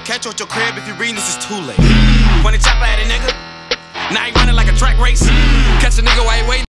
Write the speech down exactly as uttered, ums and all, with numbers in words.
catch you at your crib if you're reading this, is too late. When the chopper at